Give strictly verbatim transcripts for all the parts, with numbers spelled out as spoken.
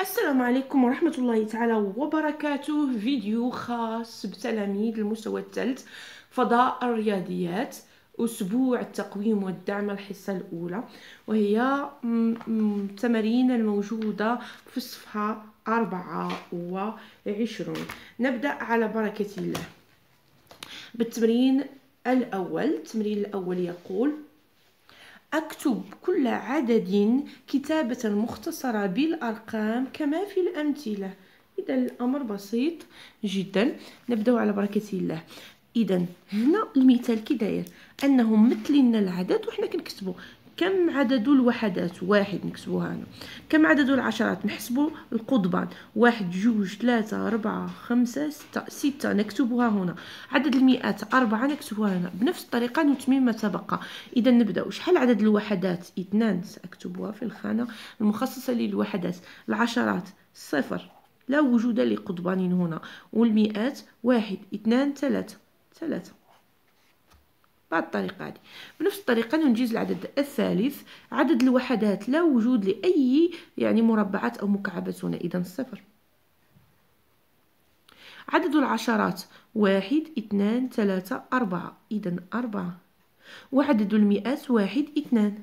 السلام عليكم ورحمة الله تعالى وبركاته. فيديو خاص بتلاميذ المستوى الثالث فضاء الرياضيات، أسبوع التقويم والدعم الحصة الأولى، وهي التمارين الموجودة في الصفحة أربعة وعشرون. نبدأ على بركة الله بالتمرين الأول. التمرين الأول يقول: أكتب كل عدد كتابة مختصرة بالأرقام كما في الأمثلة. إذا الأمر بسيط جدا، نبدأ على بركة الله. إذا هنا المثال كي داير أنه مثل لنا العدد وحنا كنكتبو كم عدد الوحدات، واحد نكتبوها هنا. كم عدد العشرات، نحسبوا القضبان، واحد جوج ثلاثة أربعة خمسة ستة ستة نكتبوها هنا. عدد المئات أربعة نكتبوها هنا. بنفس الطريقة نتمم ما تبقى. إذا نبدأ. شحال عدد الوحدات؟ اثنان، سأكتبها في الخانة المخصصة للوحدات. العشرات صفر، لا وجود لقضبان هنا. والمئات واحد اثنان ثلاثة ثلاثة. بهذه الطريقة هذه. بنفس الطريقة ننجز العدد الثالث. عدد الوحدات لا وجود لأي يعني مربعات أو مكعبات هنا، إذا صفر. عدد العشرات واحد اثنان ثلاثة أربعة، إذا أربعة. وعدد المئات واحد اثنان.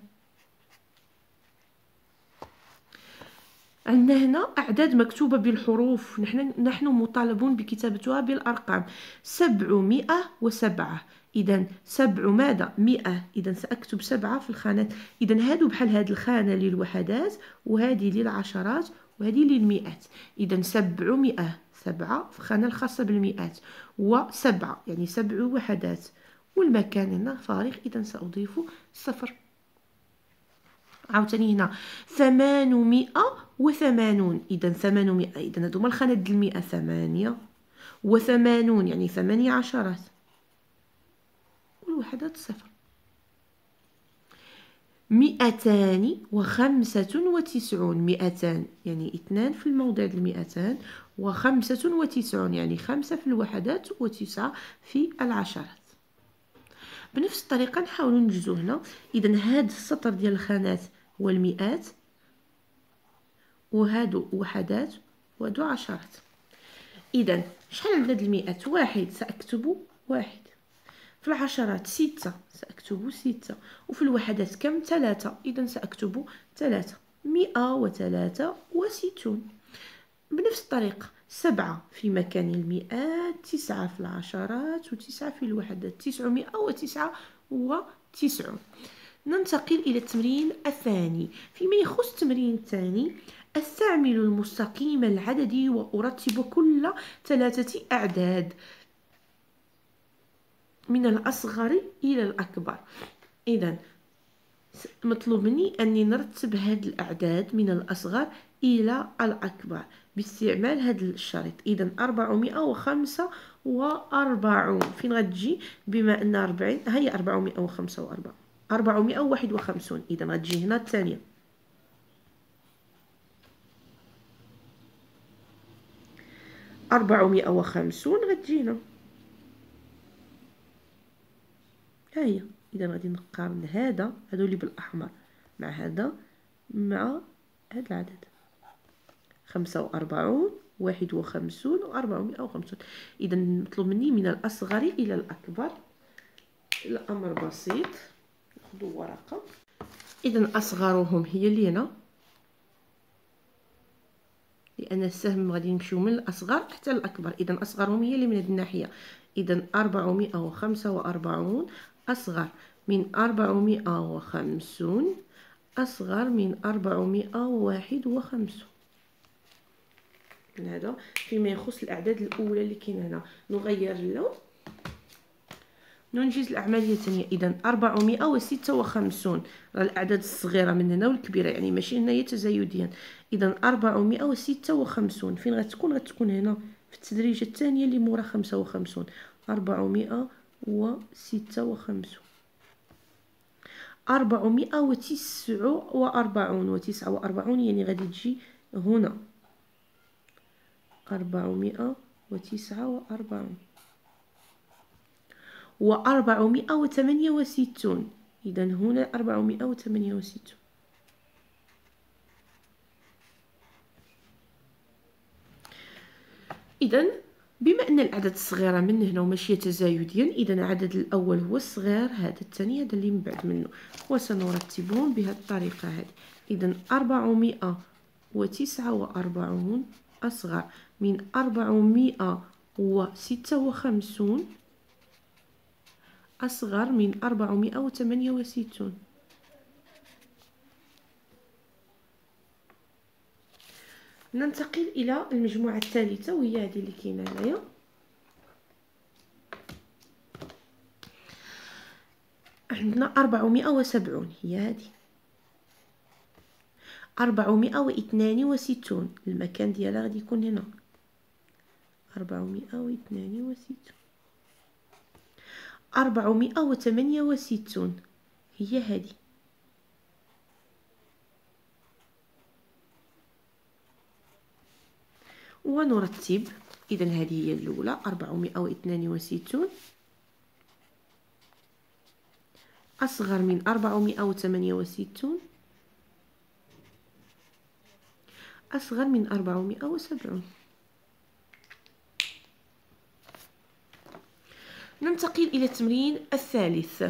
عندنا هنا أعداد مكتوبة بالحروف، نحن نحن مطالبون بكتابتها بالأرقام. سبعمائة وسبعة، إذا سبع ماذا؟ مئة، إذا سأكتب سبعة في الخانات. إذا هادو بحال هاد الخانة للوحدات، وهذه للعشرات، وهذه للمئات. إذا سبعمائة، سبعة في الخانة الخاصة بالمئات، وسبعة يعني سبع وحدات، والمكان هنا فارغ، إذا سأضيف صفر. عاوتاني هنا ثمانمائة وثمانون، إذا ثمانمائة، إذا هادو هما الخانات ديال المئة، ثمانية وثمانون يعني ثمانية عشرات، والوحدات صفر. مئتان وخمسة وتسعون، مئتان يعني اثنان في الموضع ديال المئتان، وخمسة وتسعون يعني خمسة في الوحدات وتسعة في العشرات. بنفس الطريقة نحاول ننجزو هنا. إذا هاد السطر ديال الخانات هو المئات، وهادو وحدات، وهادو عشرات. إذا شحال عدد المئات؟ واحد، سأكتب واحد. في العشرات ستة، سأكتب ستة. وفي الوحدات كم؟ ثلاثة، إذا سأكتب ثلاثة. مئة وثلاثة وستون. بنفس الطريقة سبعة في مكان المئات، تسعة في العشرات، وتسعة في الوحدات، تسعمائة وتسعة وتسعون. ننتقل إلى التمرين الثاني. فيما يخص التمرين الثاني: استعمل المستقيم العددي وأرتب كل ثلاثة أعداد من الأصغر إلى الأكبر. إذا مطلوب مني أني نرتب هاد الأعداد من الأصغر إلى الأكبر باستعمال هذا الشريط. إذا أربعمائة وخمسة وأربعون فين غتجي؟ بما أن أربعين هي أربعمائة وخمسة وأربعون، أربعمائة وواحد وخمسون، إذا غتجي هنا الثانية. أربعمائة وخمسون غتجي هنا، ها هي. إذا غادي نقارن هذا، هادو اللي بالأحمر، مع هذا، مع هذا العدد. خمسة وأربعون، واحد وخمسون، وأربعمائة وخمسون. إذا مطلوب مني من الأصغر إلى الأكبر. الأمر بسيط، ناخذ ورقة. إذا أصغرهم هي اللي هنا، لأن السهم غادي نمشيو من الأصغر حتى الأكبر. إذا أصغرهم هي اللي من هذه الناحية. إذا أربعمائة وخمسة وأربعون أصغر من أربعمائة وخمسون، أصغر من أربعمائة وواحد وخمسون. هذا فيما يخص الأعداد الأولى اللي كاين هنا. نغير اللون، ننجز العملية الثانية. إذا أربعمائة وستة وخمسون، الأعداد الصغيرة من هنا والكبيرة، يعني ماشي هنايا تزايديا. إذا أربعمائة وستة وخمسون فين غتكون؟ غتكون هنا في التدريجة الثانية اللي مورا خمسة وخمسون. أربعمائة وستة وخمسون. أربعمائة وتسعة وأربعون، وتسعة وأربعون يعني غادي تجي هنا. أربعمائة وتسعة وأربعون. وأربعمائة وثمانية وستون، إذا هنا أربعمائة وثمانية وستون. إذا بما أن الأعداد الصغيرة من هنا وماشية تزايديا، إذا العدد الأول هو الصغير، هذا الثاني هذا اللي من بعد منه، وسنرتبهم بهذه الطريقة هذه. إذا أربعمائة وتسعة وأربعون أصغر من أربعمائة وستة وخمسون أصغر من أربعمائة وثمانية وستون. ننتقل إلى المجموعة الثالثة وهي هذه اللي كاينة هنايا. عندنا أربعمائة وسبعون هي هذه، أربعمائة واثنان وستون المكان ديالها غادي يكون هنا، أربعمائة واثنان وستون. أربعمائة وثمانية وستون هي هذه، ونرتب. إذا هذه هي الأولى أربعمائة واثنان وستون أصغر من أربعمائة وثمانية وستون أصغر من أربعمائة وسبعون. ننتقل إلى التمرين الثالث.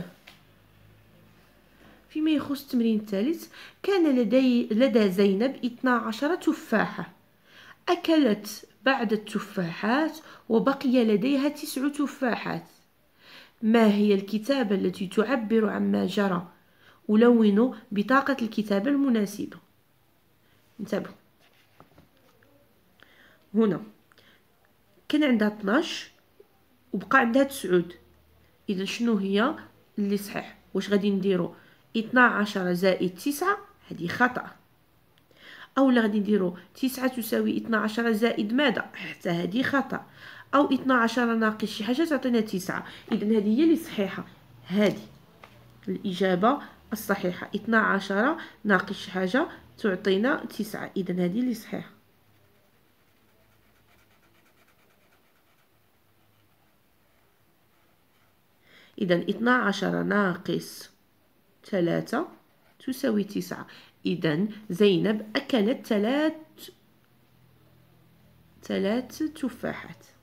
فيما يخص التمرين الثالث، كان لدي لدى زينب اثنا عشر تفاحة، أكلت بعض التفاحات وبقي لديها تسع تفاحات. ما هي الكتابة التي تعبر عما جرى؟ ألون بطاقة الكتابة المناسبة. انتبهوا، هنا كان عندها اثناش وبقى عندها تسعود. إذا شنو هي اللي صحيح؟ واش غادي نديرو اثنا عشر زائد تسعة؟ هذه خطأ. أولا غادي نديرو تسعة تساوي اثنا عشر زائد ماذا؟ حتى هذه خطأ. أو اثنا عشر ناقص شي حاجة تعطينا تسعة. إذا هذه هي اللي صحيحة، هذه الإجابة الصحيحة. اثنا عشر ناقص شي حاجة تعطينا تسعة، إذا هذه اللي صحيحة. إذا اثنا عشر ناقص ثلاثة تساوي تسعة. إذا زينب أكلت ثلاث ثلاث تفاحات.